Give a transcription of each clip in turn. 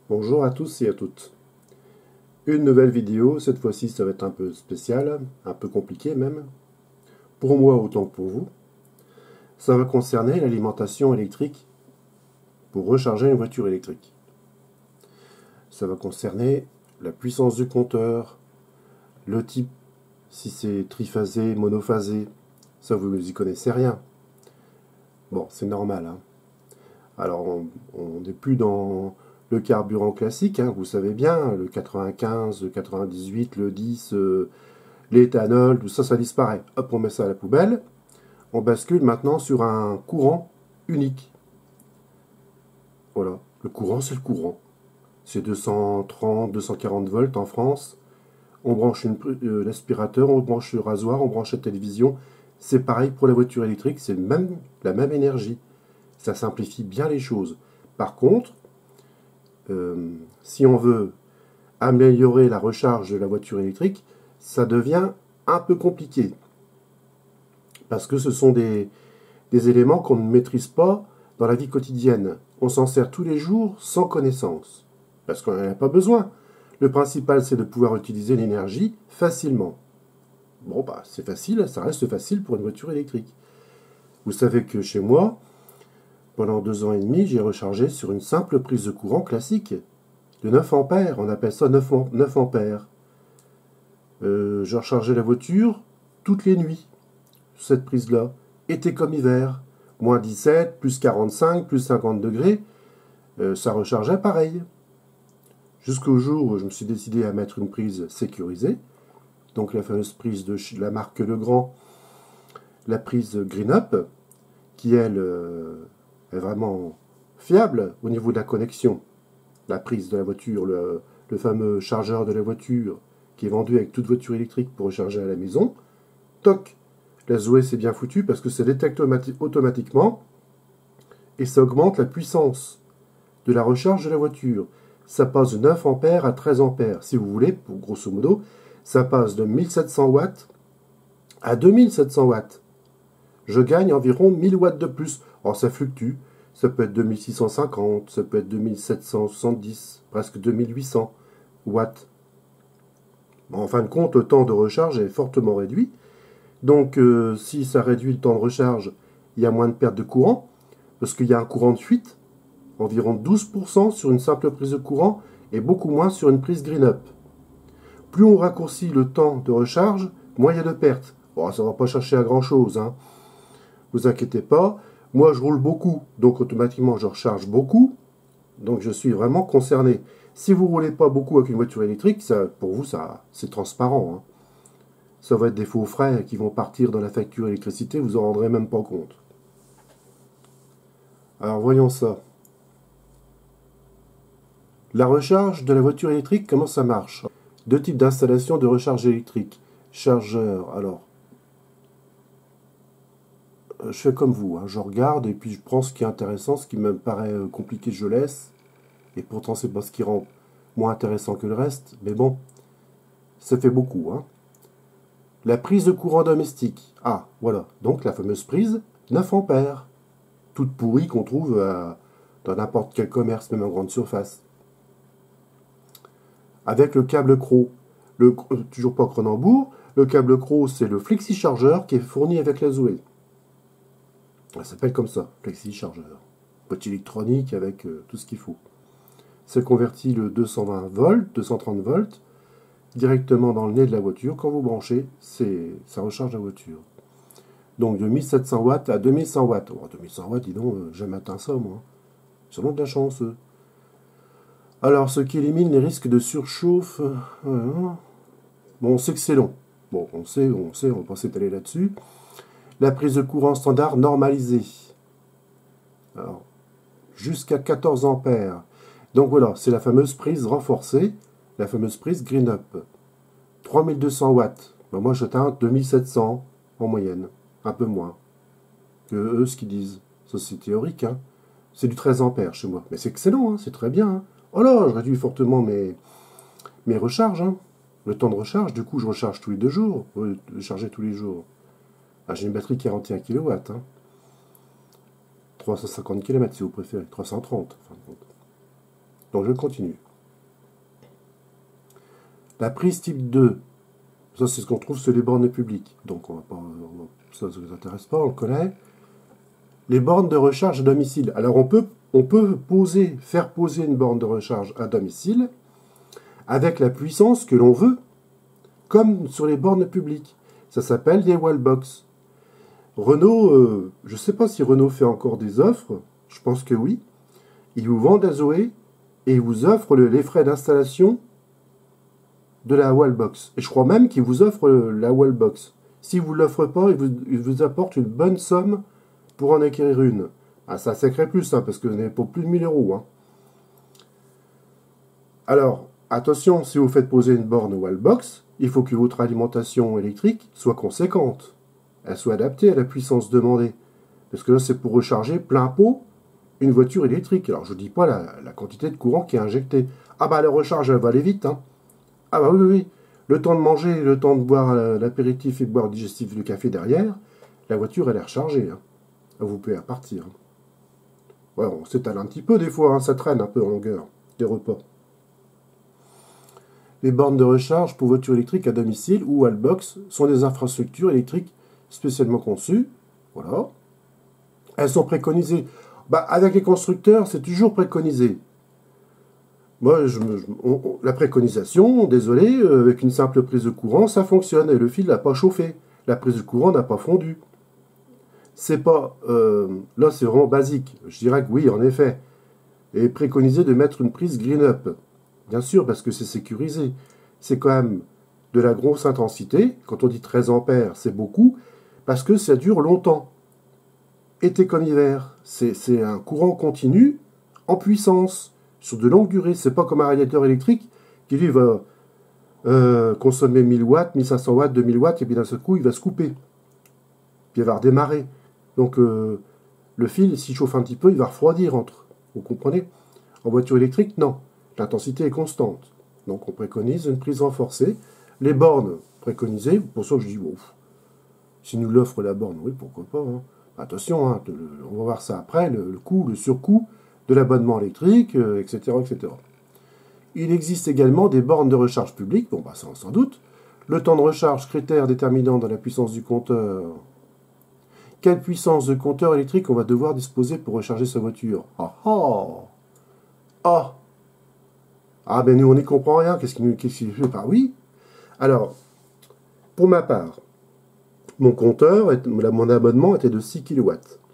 Bonjour à tous et à toutes. Une nouvelle vidéo, cette fois-ci ça va être un peu spécial, un peu compliqué même, pour moi autant que pour vous. Ça va concerner l'alimentation électrique pour recharger une voiture électrique. Ça va concerner la puissance du compteur, le type, si c'est triphasé, monophasé, ça vous n'y connaissez rien. Bon, c'est normal, hein. Alors on n'est plus dans le carburant classique, hein, vous savez bien, le 95, le 98, le 10, l'éthanol, tout ça, ça disparaît. Hop, on met ça à la poubelle. On bascule maintenant sur un courant unique. Voilà, le courant, c'est le courant. C'est 230, 240 volts en France. On branche l'aspirateur, on branche le rasoir, on branche la télévision. C'est pareil pour la voiture électrique, c'est la même énergie. Ça simplifie bien les choses. Par contre, si on veut améliorer la recharge de la voiture électrique, ça devient un peu compliqué. Parce que ce sont des éléments qu'on ne maîtrise pas dans la vie quotidienne. On s'en sert tous les jours sans connaissance. Parce qu'on n'en a pas besoin. Le principal, c'est de pouvoir utiliser l'énergie facilement. Bon, bah, c'est facile, ça reste facile pour une voiture électrique. Vous savez que chez moi, pendant 2 ans et demi, j'ai rechargé sur une simple prise de courant classique de 9 ampères. On appelle ça 9 ampères. Je rechargeais la voiture toutes les nuits, sur cette prise-là. Été comme hiver. Moins 17, plus 45, plus 50 degrés. Ça rechargeait pareil. Jusqu'au jour où je me suis décidé à mettre une prise sécurisée. Donc la fameuse prise de la marque Legrand, la prise GreenUp, qui elle est vraiment fiable au niveau de la connexion. La prise de la voiture, le fameux chargeur de la voiture qui est vendu avec toute voiture électrique pour recharger à la maison. Toc, la Zoé c'est bien foutu parce que ça détecte automatiquement et ça augmente la puissance de la recharge de la voiture. Ça passe de 9 ampères à 13 ampères. Si vous voulez, pour grosso modo, ça passe de 1700 watts à 2700 watts. Je gagne environ 1000 watts de plus. Alors ça fluctue. Ça peut être 2650, ça peut être 2770, presque 2800 watts. En fin de compte, le temps de recharge est fortement réduit. Donc si ça réduit le temps de recharge, il y a moins de perte de courant, parce qu'il y a un courant de fuite, environ 12% sur une simple prise de courant et beaucoup moins sur une prise GreenUp. Plus on raccourcit le temps de recharge, moins il y a de pertes. Bon, ça ne va pas chercher à grand chose, hein. Vous inquiétez pas, moi je roule beaucoup, donc automatiquement je recharge beaucoup, donc je suis vraiment concerné. Si vous ne roulez pas beaucoup avec une voiture électrique, ça, pour vous c'est transparent, hein. Ça va être des faux frais qui vont partir dans la facture électricité, vous en rendrez même pas compte. Alors voyons ça. La recharge de la voiture électrique, comment ça marche? 2 types d'installation de recharge électrique. Chargeur, alors. Je fais comme vous, hein, je regarde et puis je prends ce qui est intéressant, ce qui me paraît compliqué, je laisse. Et pourtant, c'est pas ce qui rend moins intéressant que le reste. Mais bon, ça fait beaucoup, hein. La prise de courant domestique. Ah, voilà. Donc la fameuse prise 9 ampères. Toute pourrie qu'on trouve dans n'importe quel commerce, même en grande surface. Avec le câble Cro. Toujours pas Cronenbourg. Le câble Cro, c'est le flexi-chargeur qui est fourni avec la Zoé. Ça s'appelle comme ça, flexi-chargeur. Petit électronique avec tout ce qu'il faut. C'est converti le 220 volts, 230 volts, directement dans le nez de la voiture. Quand vous branchez, ça recharge la voiture. Donc de 1700 watts à 2100 watts. Oh, 2100 watts, dis donc, j'ai jamais atteint ça, moi. Sûrement de la chance. Alors, ce qui élimine les risques de surchauffe. Bon, on sait que c'est long. Bon, on sait, on va pas s'étaler là-dessus. La prise de courant standard normalisée. Alors, jusqu'à 14 ampères. Donc voilà, c'est la fameuse prise renforcée, la fameuse prise GreenUp. 3200 watts. Ben moi, j'atteins 2700 en moyenne. Un peu moins que eux, ce qu'ils disent. Ça, c'est théorique, hein. C'est du 13 ampères chez moi. Mais c'est excellent, hein, c'est très bien, hein. Oh là, je réduis fortement mes recharges, hein. Le temps de recharge, du coup, je recharge tous les 2 jours. Je charger tous les jours. Ah, j'ai une batterie 41 kW, hein. 350 km si vous préférez. 330, en fin de compte. Donc je continue. La prise type 2, ça c'est ce qu'on trouve sur les bornes publiques. Donc ça ne nous intéresse pas, on le connaît. Les bornes de recharge à domicile. Alors on peut faire poser une borne de recharge à domicile avec la puissance que l'on veut, comme sur les bornes publiques. Ça s'appelle des wallbox. Renault, je ne sais pas si Renault fait encore des offres, je pense que oui. Ils vous vendent la Zoé et ils vous offrent les frais d'installation de la wallbox. Et je crois même qu'ils vous offrent la wallbox. Si vous ne l'offrent pas, ils vous apportent une bonne somme pour en acquérir une. Ah, ça sacré plus, hein, parce que vous n'avez pas plus de 1000 €. Hein. Alors, attention, si vous faites poser une borne wallbox, il faut que votre alimentation électrique soit conséquente. Elle soit adaptée à la puissance demandée. Parce que là, c'est pour recharger plein pot une voiture électrique. Alors, je ne dis pas la quantité de courant qui est injectée. Ah bah, la recharge, elle va aller vite. Hein. Ah bah oui, oui, oui. Le temps de manger, le temps de boire l'apéritif et de boire le digestif du café derrière, la voiture, elle est rechargée. Hein. Vous pouvez repartir. Ouais, on s'étale un petit peu des fois, hein, ça traîne un peu en longueur, des repas. Les bornes de recharge pour voitures électriques à domicile ou wallbox sont des infrastructures électriques spécialement conçues. Voilà. Elles sont préconisées. Bah, avec les constructeurs, c'est toujours préconisé. Moi, la préconisation, désolé, avec une simple prise de courant, ça fonctionne et le fil n'a pas chauffé. La prise de courant n'a pas fondu. C'est pas... là, c'est vraiment basique. Je dirais que oui, en effet. Et préconiser de mettre une prise green up. Bien sûr, parce que c'est sécurisé. C'est quand même de la grosse intensité. Quand on dit 13 ampères, c'est beaucoup. Parce que ça dure longtemps. Été comme hiver. C'est un courant continu en puissance. Sur de longues durées. C'est pas comme un radiateur électrique qui, lui, va consommer 1000 watts, 1500 watts, 2000 watts. Et puis d'un seul coup, il va se couper. Puis il va redémarrer. Donc, le fil, s'il chauffe un petit peu, il va refroidir entre. Vous comprenez? En voiture électrique, non. L'intensité est constante. Donc, on préconise une prise renforcée. Les bornes préconisées, pour ça, je dis, bon, si nous l'offre la borne, oui, pourquoi pas. Hein. Attention, hein, on va voir ça après, le coût, le surcoût de l'abonnement électrique, etc., etc. Il existe également des bornes de recharge publique, bon, bah, ça, sans doute. Le temps de recharge, critère déterminant dans la puissance du compteur. Quelle puissance de compteur électrique on va devoir disposer pour recharger sa voiture? Ah ah ah ah ben nous on n'y comprend rien. Qu'est-ce qu'il fait? Bah oui. Alors, pour ma part, mon compteur, mon abonnement était de 6 kW,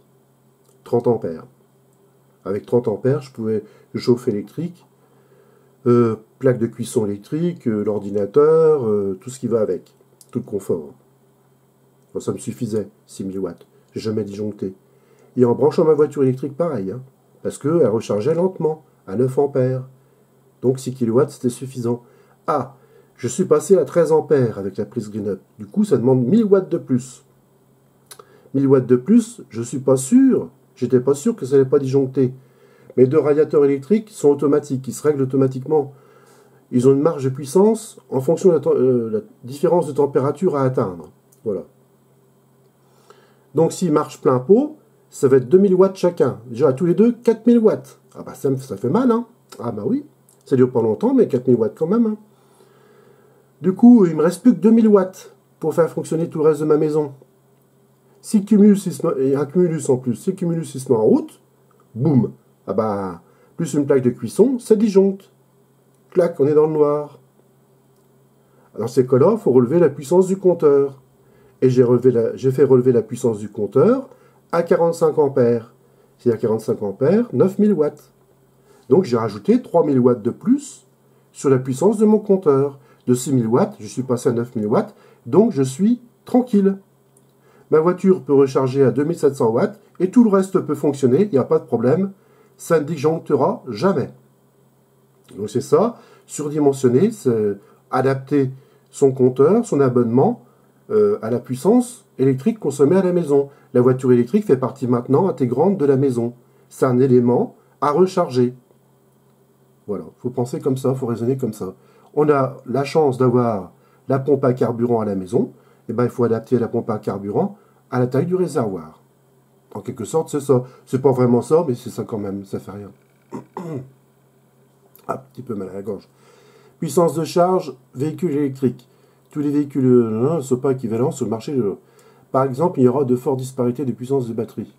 30 ampères. Avec 30 ampères, je pouvais chauffer électrique, plaque de cuisson électrique, l'ordinateur, tout ce qui va avec, tout le confort. Bon, ça me suffisait, 6000 watts. J'ai jamais disjoncté. Et en branchant ma voiture électrique, pareil, hein, parce qu'elle rechargeait lentement, à 9 ampères. Donc 6 kW, c'était suffisant. Ah, je suis passé à 13 ampères avec la prise Green Up. Du coup, ça demande 1000 watts de plus. 1000 watts de plus, je suis pas sûr, j'étais pas sûr que ça n'allait pas disjoncter. Mes deux radiateurs électriques sont automatiques, ils se règlent automatiquement. Ils ont une marge de puissance en fonction de la différence de température à atteindre. Voilà. Donc s'ils marchent plein pot, ça va être 2000 watts chacun. Déjà à tous les deux, 4000 watts. Ah bah ça fait mal, hein. Ah bah oui, ça dure pas longtemps, mais 4000 watts quand même. Hein. Du coup, il me reste plus que 2000 watts pour faire fonctionner tout le reste de ma maison. Si le cumulus, et un cumulus en plus, si le cumulus il se met en route, boum. Ah bah, plus une plaque de cuisson, ça disjoncte. Clac, on est dans le noir. Dans ces cas-là, il faut relever la puissance du compteur. Et j'ai fait relever la puissance du compteur à 45 ampères. C'est-à-dire 45 ampères, 9000 watts. Donc j'ai rajouté 3000 watts de plus sur la puissance de mon compteur. De 6000 watts, je suis passé à 9000 watts, donc je suis tranquille. Ma voiture peut recharger à 2700 watts et tout le reste peut fonctionner, il n'y a pas de problème. Ça ne disjonctera jamais. Donc c'est ça, surdimensionner, c'est adapter son compteur, son abonnement, à la puissance électrique consommée à la maison. La voiture électrique fait partie maintenant intégrante de la maison. C'est un élément à recharger. Voilà, il faut penser comme ça, il faut raisonner comme ça. On a la chance d'avoir la pompe à carburant à la maison, et ben il faut adapter la pompe à carburant à la taille du réservoir. En quelque sorte, c'est ça. C'est pas vraiment ça, mais c'est ça quand même, ça fait rien. un petit peu mal à la gorge. Puissance de charge, véhicule électrique. Tous les véhicules ne sont pas équivalents sur le marché. Par exemple, il y aura de fortes disparités de puissance de batterie.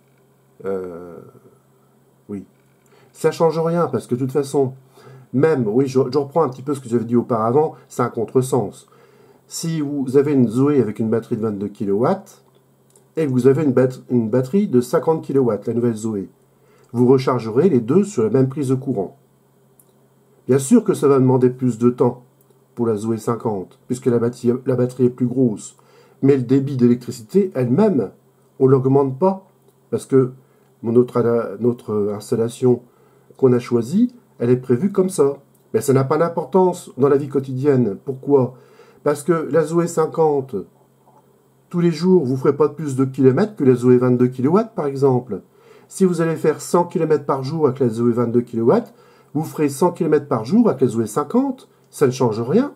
Oui. Ça ne change rien, parce que de toute façon, même, oui, je reprends un petit peu ce que j'avais dit auparavant, c'est un contresens. Si vous avez une Zoé avec une batterie de 22 kW, et que vous avez une batterie de 50 kW, la nouvelle Zoé, vous rechargerez les deux sur la même prise de courant. Bien sûr que ça va demander plus de temps pour la Zoé 50, puisque la batterie est plus grosse. Mais le débit d'électricité elle-même, on ne l'augmente pas, parce que notre installation qu'on a choisie, elle est prévue comme ça. Mais ça n'a pas d'importance dans la vie quotidienne. Pourquoi? Parce que la Zoé 50, tous les jours, vous ne ferez pas plus de kilomètres que la Zoé 22 kW, par exemple. Si vous allez faire 100 km par jour avec la Zoé 22 kW, vous ferez 100 km par jour avec la Zoé 50. Ça ne change rien.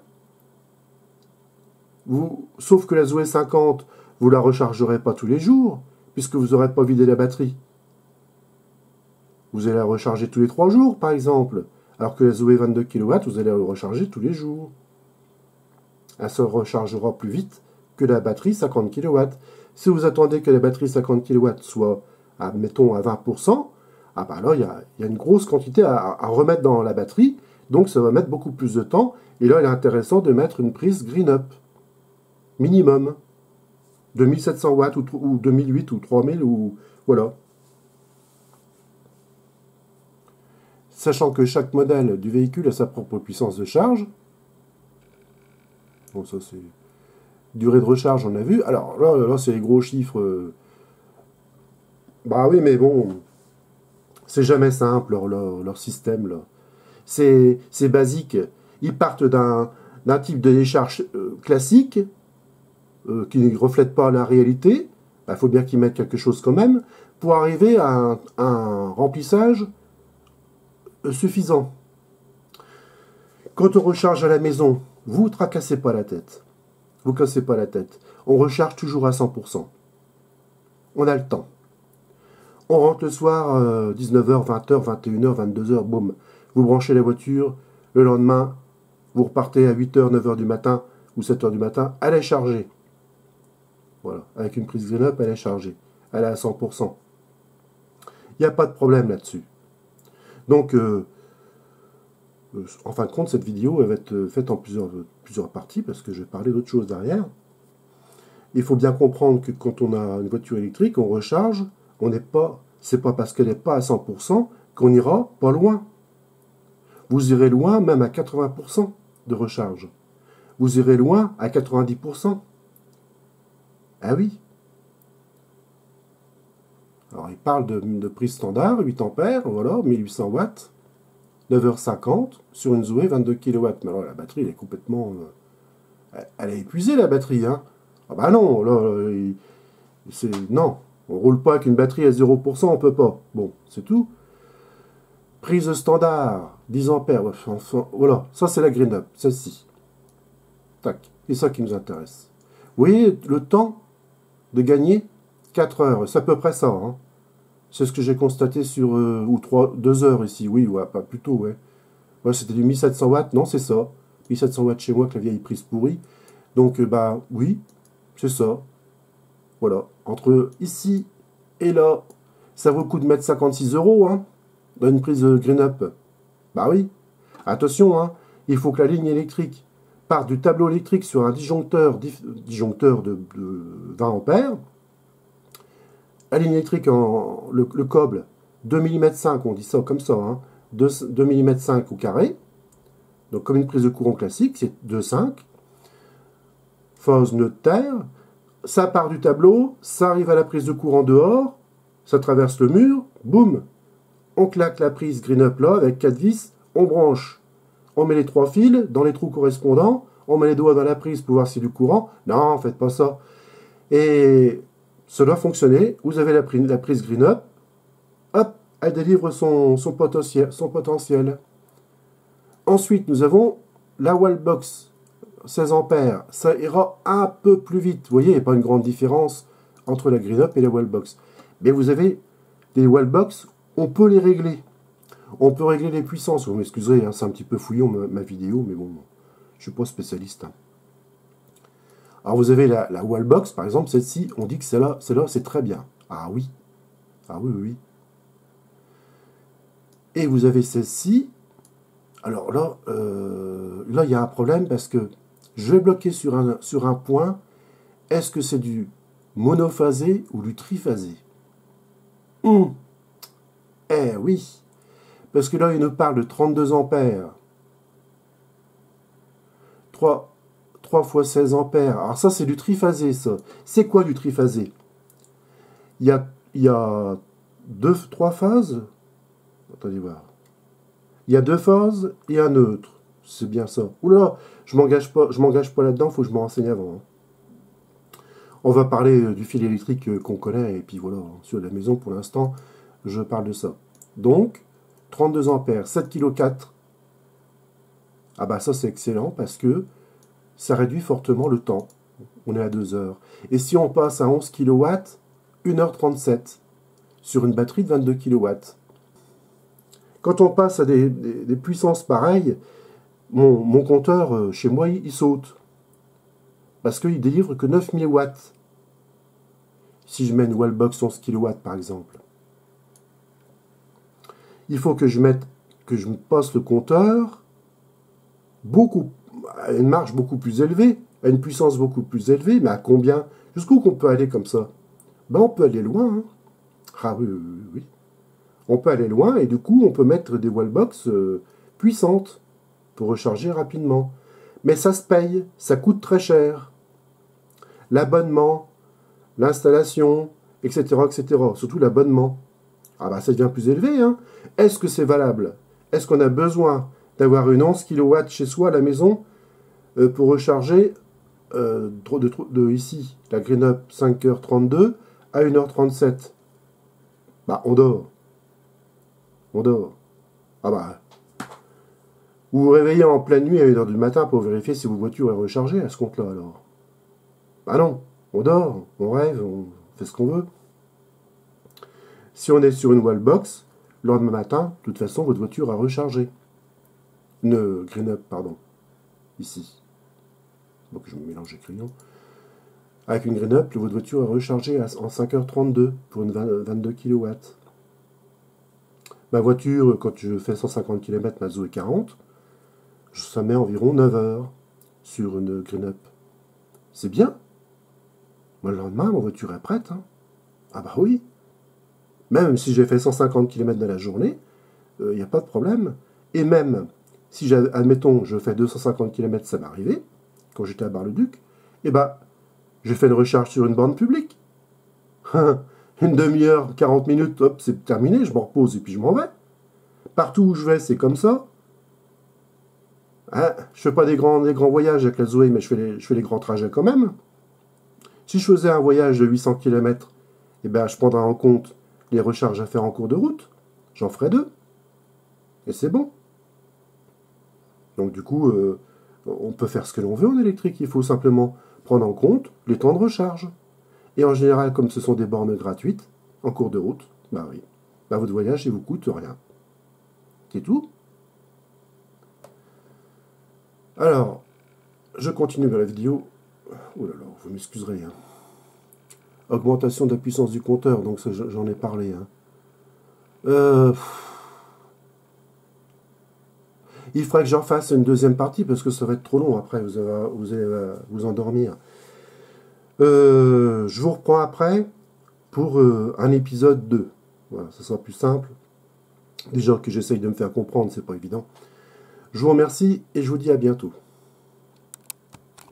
Sauf que la Zoé 50, vous ne la rechargerez pas tous les jours, puisque vous n'aurez pas vidé la batterie. Vous allez la recharger tous les 3 jours, par exemple. Alors que la Zoé 22 kW, vous allez la recharger tous les jours. Elle se rechargera plus vite que la batterie 50 kW. Si vous attendez que la batterie 50 kW soit, mettons, à 20%, ah ben là, il y a une grosse quantité à remettre dans la batterie, donc ça va mettre beaucoup plus de temps. Et là, il est intéressant de mettre une prise GreenUp, minimum, de 1700 watts ou 2008 ou 3000, ou voilà. Sachant que chaque modèle du véhicule a sa propre puissance de charge. Bon, ça c'est... Durée de recharge, on a vu. Alors là c'est les gros chiffres. Bah oui, mais bon, c'est jamais simple, leur système, là. C'est basique. Ils partent d'un type de décharge classique, qui ne reflète pas la réalité. Il faut bien qu'ils mettent quelque chose quand même, pour arriver à un remplissage suffisant. Quand on recharge à la maison, vous ne tracassez pas la tête. Vous ne cassez pas la tête. On recharge toujours à 100%. On a le temps. On rentre le soir, 19h, 20h, 21h, 22h, boum. Vous branchez la voiture. Le lendemain, vous repartez à 8h, 9h du matin ou 7h du matin. Elle est chargée. Voilà. Avec une prise GreenUp, elle est chargée. Elle est à 100%. Il n'y a pas de problème là-dessus. Donc, en fin de compte, cette vidéo elle va être faite en plusieurs parties, parce que je vais parler d'autre chose derrière. Il faut bien comprendre que quand on a une voiture électrique, on recharge, c'est pas parce qu'elle n'est pas à 100% qu'on ira pas loin. Vous irez loin même à 80% de recharge. Vous irez loin à 90%. Ah oui. Alors, il parle de prise standard, 8 ampères, voilà, 1800 watts, 9h50 sur une Zoé 22 kW. Mais alors, la batterie, elle est complètement... elle est épuisée, la batterie, hein. Ah bah non, là, non, on roule pas avec une batterie à 0%, on peut pas. Bon, c'est tout. Prise standard, 10 ampères, enfin, voilà, ça c'est la GreenUp, celle-ci. Tac, c'est ça qui nous intéresse. Vous voyez, le temps de gagner 4 heures, c'est à peu près ça, hein. C'est ce que j'ai constaté sur, 2 heures ici, oui, ouais, pas plutôt, ouais. Ouais, c'était du 1700 watts, non, c'est ça. 1700 watts chez moi, avec la vieille prise pourrie. Donc, bah, oui, c'est ça. Voilà. Entre ici et là, ça vaut le coup de mettre 56 €, hein, dans une prise GreenUp. Bah oui. Attention, hein, il faut que la ligne électrique parte du tableau électrique sur un disjoncteur de 20 ampères. La ligne électrique, le câble, 2 mm 5, on dit ça comme ça, hein, 2 mm 5 au carré. Donc comme une prise de courant classique, c'est 2,5. Phase neutre terre. Ça part du tableau, ça arrive à la prise de courant dehors, ça traverse le mur, boum. On claque la prise GreenUp là avec 4 vis, on branche. On met les 3 fils dans les trous correspondants, on met les doigts dans la prise pour voir s'il y a du courant. Non, faites pas ça. Et ça doit fonctionner. Vous avez la prise GreenUp, hop, elle délivre son potentiel. Ensuite, nous avons la wallbox, 16 ampères. Ça ira un peu plus vite. Vous voyez, il n'y a pas une grande différence entre la GreenUp et la wallbox. Mais vous avez des wallbox, on peut les régler. On peut régler les puissances. Vous m'excuserez, hein, c'est un petit peu fouillon ma vidéo, mais bon, je suis pas spécialiste. Hein. Alors vous avez la Wallbox, par exemple, celle-ci, on dit que celle-là, c'est très bien. Ah oui. Ah oui, oui, oui. Et vous avez celle-ci. Alors là, il y a un problème parce que je vais bloquer sur un point. Est-ce que c'est du monophasé ou du triphasé? Eh oui. Parce que là, il nous parle de 32 ampères. 3 fois 16 ampères. Alors ça, c'est du triphasé, ça. C'est quoi du triphasé? Il y a 3 phases. Attendez voir. Il y a 2 phases et un neutre. C'est bien ça. Oula, je m'engage pas là-dedans, il faut que je me renseigne avant. Hein. On va parler du fil électrique qu'on connaît, et puis voilà, sur la maison, pour l'instant, je parle de ça. Donc, 32 ampères, 7,4 kg. Ah bah ça, c'est excellent, parce que ça réduit fortement le temps. On est à 2 heures. Et si on passe à 11 kW, 1h37, sur une batterie de 22 kW. Quand on passe à des puissances pareilles, mon compteur, chez moi, il saute. Parce qu'il délivre que 9000 watts. Si je mets une Wallbox 11 kW, par exemple. Il faut que je me passe le compteur à une marge beaucoup plus élevée, à une puissance beaucoup plus élevée, mais à combien? Jusqu'où qu'on peut aller comme ça? Ben, on peut aller loin. Hein. Ah oui, oui, oui. On peut aller loin, et du coup, on peut mettre des Wallbox puissantes pour recharger rapidement. Mais ça se paye, ça coûte très cher. L'abonnement, l'installation, etc., etc. Surtout l'abonnement. Ah bah ça devient plus élevé. Hein. Est-ce que c'est valable? Est-ce qu'on a besoin d'avoir une 11 kW chez soi à la maison pour recharger ici, la GreenUp 5h32 à 1h37? Bah on dort. On dort. Ah bah... Vous vous réveillez en pleine nuit à 1h du matin pour vérifier si votre voiture est rechargée à ce compte-là, alors. Bah non, on dort, on rêve, on fait ce qu'on veut. Si on est sur une Wallbox, le lendemain matin, de toute façon, votre voiture a rechargé. Une GreenUp, pardon. Ici. Donc je me mélange les crayons. Avec une GreenUp, votre voiture est rechargée en 5h32 pour une 22 kW. Ma voiture, quand je fais 150 km, ma Zoé 40, ça met environ 9 heures sur une GreenUp. C'est bien. Moi, le lendemain, ma voiture est prête. Hein. Ah bah oui. Même si j'ai fait 150 km dans la journée, il n'y a pas de problème. Et même si, admettons, je fais 250 km, ça m'est arrivé, quand j'étais à Bar-le-Duc, eh bah, j'ai fait une recharge sur une borne publique. Une demi-heure, 40 minutes, hop, c'est terminé, je me repose et puis je m'en vais. Partout où je vais, c'est comme ça. Hein, je fais pas des grands voyages avec la Zoé, mais je fais les grands trajets quand même. Si je faisais un voyage de 800 km, eh ben, je prendrais en compte les recharges à faire en cours de route. J'en ferai 2. Et c'est bon. Donc du coup, on peut faire ce que l'on veut en électrique. Il faut simplement prendre en compte les temps de recharge. Et en général, comme ce sont des bornes gratuites, en cours de route, bah oui, bah votre voyage, il vous coûte rien. C'est tout. Alors, je continue dans la vidéo. Oh là là, vous m'excuserez. Hein. Augmentation de la puissance du compteur, donc j'en ai parlé. Hein. Il faudrait que j'en fasse une deuxième partie parce que ça va être trop long après, vous allez vous endormir. Je vous reprends après pour un épisode 2. Voilà, ça sera plus simple. Déjà que j'essaye de me faire comprendre, c'est pas évident. Je vous remercie et je vous dis à bientôt.